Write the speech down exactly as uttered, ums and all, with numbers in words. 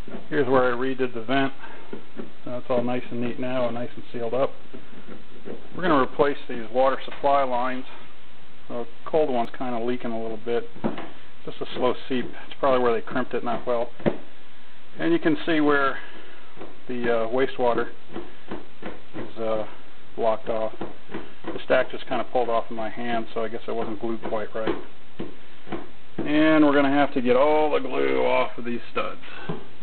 Here's where I redid the vent. So it's all nice and neat now and nice and sealed up. We're going to replace these water supply lines. The cold one's kind of leaking a little bit. Just a slow seep. It's probably where they crimped it not well. And you can see where the uh, wastewater is uh, blocked off. The stack just kind of pulled off in my hand, so I guess it wasn't glued quite right. And we're going to have to get all the glue off of these studs.